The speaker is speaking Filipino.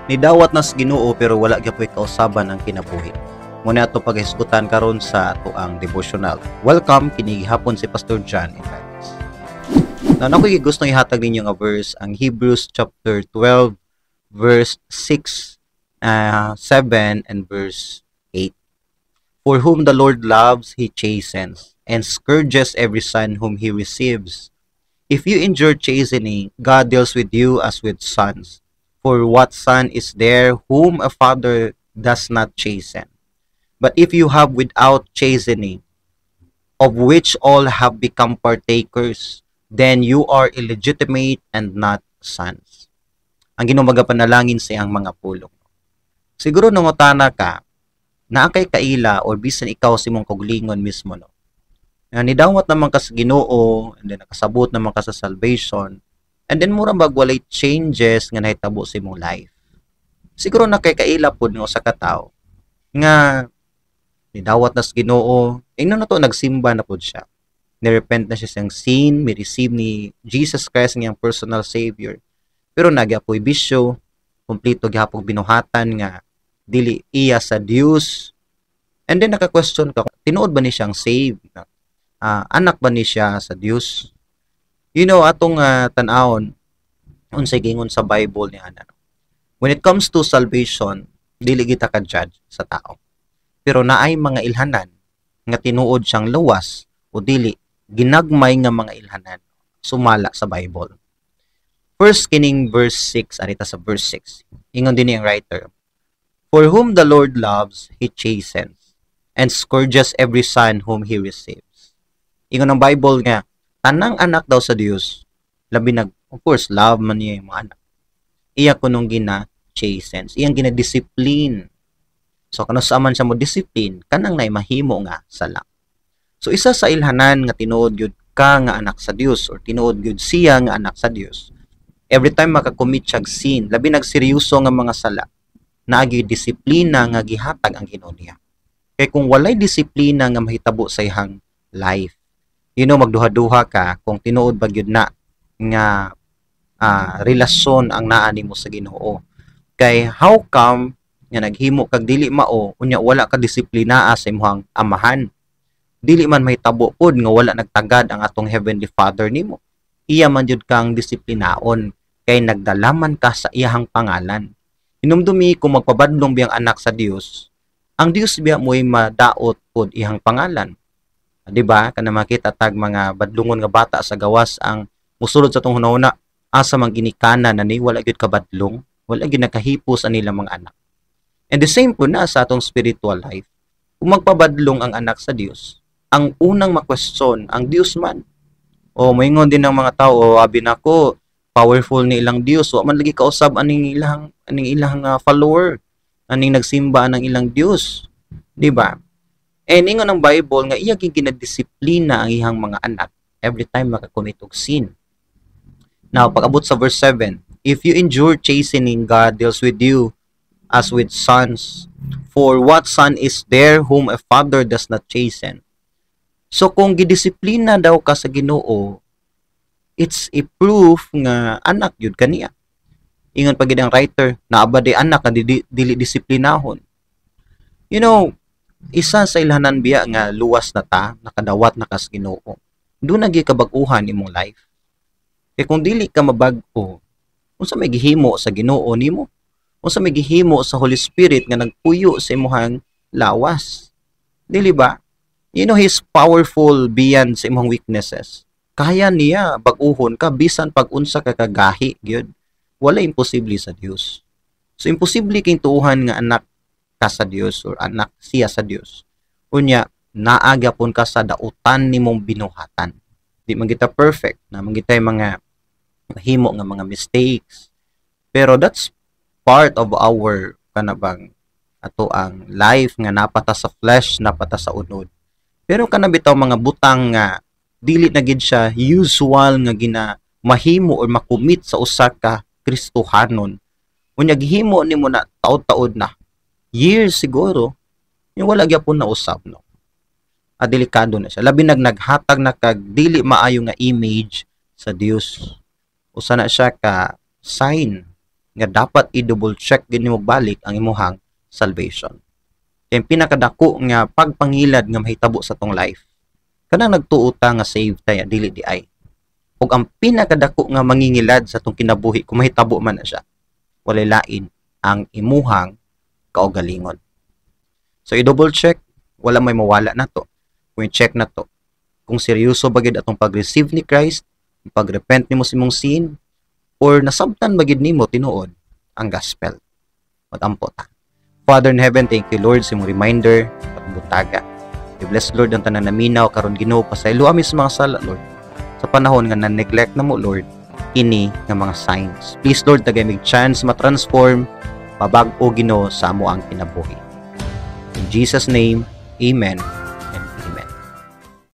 Nidawat nas Ginoo pero wala gyapon kausaban ang kinabuhi. Muna ato paghisgutan karon sa ato ang devotional. Welcome kini gihapon si Pastor John Ivanes. Now, ako'y gusto ihatag ninyo nga verse ang Hebrews chapter 12 verse 6, 7 and verse 8. For whom the Lord loves, He chastens, and scourges every son whom He receives. If you endure chastening, God deals with you as with sons. For what son is there whom a father does not chasten? But if you have without chastening, of which all have become partakers, then you are illegitimate and not sons. Ang Ginoo magapanalangin sa iyang mga pulong. Siguro nangutana ka, na kay kaila or bisan ikaw si mong kaugalingon mismo, no? Nidawat naman ka sa Ginoo, and then nakasabot naman ka sa salvation, and then murang bagwalay changes nga nahitabo sa imong life. Siguro na kay kaila pod nga usa ka tawo nga nidawat na sa Ginoo, ingnon na to nagsimba na pod siya. Nirepent na siya sa sin, mi-receive ni Jesus Christ nga personal savior. Pero nagyapoy bisyo, kompleto gyapon binuhatan nga dili iya sa Dios. And then naka-question ka, tinuod ba ni siyang saved? Anak ba ni siya sa Dios? You know, atong tan-awon unsay gingon sa Bible ni ana. When it comes to salvation, dili kita ka judge sa tao. Pero naay mga ilhanan nga tinuod siyang luwas o dili ginagmay nga mga ilhanan sumala sa Bible. First kining verse 6, arita sa verse 6. Ingon din ang writer. For whom the Lord loves, He chastens, and scourges every son whom He receives. Ingon ang Bible nga, tanang anak daw sa Dios, labi nag, of course, love man niya yung mga anak. Iya ko nung gina-chastens, iyang gina-discipline. So, kano saaman siya mo discipline, kanang na mahimo nga sala. So, isa sa ilhanan nga tinuod yun ka nga anak sa Dios or tinuod yun siya nga anak sa Dios. Every time makakommit siya sin, labi nagseryoso nga mga sala, naagi disiplina nga gihatag ang Ginoo niya. Kaya kung walay disiplina nga mahitabo sa ihang life, magduha-duha ka kung tinuod ba gyud na nga relasyon ang naa nimo sa Ginoo. Kay how come nga naghimo kag dili mao unya wala ka disiplina sa imong amahan? Dili man mahitabo pod nga wala nagtagad ang atong Heavenly Father nimo. Iya man jud kang disiplinaon kay nagdalaman ka sa iyang pangalan. Hinumdumi kung magpabadlong biyang anak sa Dios, ang Dios biya mo'y madaot pod iyang pangalan. Diba? Kana makita tag mga badlungon nga bata sa gawas ang musulod sa tong hunahuna asa man ginikana na ni wala gyud kabadlong, wala gyud nakahipos sa nilang mga anak. And the same po na sa atong spiritual life. Kung magpabadlong ang anak sa Dios, ang unang ma-question ang Dios man. O moingon din ng mga tao, abi nako, powerful ni ilang Dios, wa man lagi kausab aning ilang follower, aning nagsimba ng ilang Dios. Diba? And ingon ang Bible nga iya ginadisiplina ang ihang mga anak every time makakommit og sin. Now, pag-abot sa verse 7, if you endure chastening, God deals with you as with sons. For what son is there whom a father does not chasten? So kung gidisiplina daw ka sa Ginoo, it's a proof nga anak yun kaniya. Ingon pagid ang writer, naabadi anak na dili disiplinahon. Isa sa ilhanan biya nga luwas na ta, nakadawat na kas Ginoo. Doon nagi kabag-uhan imong life. Kaya kung dili ka mabag-o, unsa may gihimo sa Ginoo nimo? Unsa may gihimo sa Holy Spirit nga nagpuyo sa imong lawas? Dili ba? He's powerful beyond sa imong weaknesses. Kaya niya bag-uhon ka bisan pag unsa ka kagahi gyud. Wala imposible sa Dios. So imposible king tuuhan nga anak ka sa Dios or anak siya sa Dios. Unya naaga pon ka sa dautan nimong binuhatan. Di man kita perfect, na man kita mga himo nga mga mistakes. Pero that's part of our kanabang ato ang life nga napata sa flesh, napata sa unod. Pero kanabitaw mga butang nga dili na gid siya usual nga mahimo or makumit sa usa ka Kristohanon. Unya gihimo nimo na taud-taud na years siguro, yung wala gyapon na usab, no? Delikado na siya. Labi naghatag na kag dili maayo nga image sa Dios. Usa na siya ka sign nga dapat i-double check gid nimo balik ang imuhang salvation. Kay pinakadako nga pagpangilad nga mahitabo sa tong life, kanang nagtuo ta nga save ta dili di ay. Ug ang pinakadako nga mangingilad sa tong kinabuhi kung mahitabo man na siya, walay lain ang imuhang kaugalingon. So i-double check, wala may mawala na to. Kung i-check na to, kung seryoso ba gid atong pag-receive ni Christ, pag-repent nimo sa imong sin, or nasabtan ba gid nimo tinuod ang gospel. Magampo ta. Father in heaven, thank you Lord sa imong reminder at butaga. I bless Lord ang tanan naminaw karon Ginoo pasaylo amin sa mga sala Lord. Sa panahon nga na-neglect na mo Lord, ini nga mga signs. Please Lord, tagay mig chance ma-transform, mabag-o Ginoo sa amo ang kinabuhi. In Jesus name, Amen.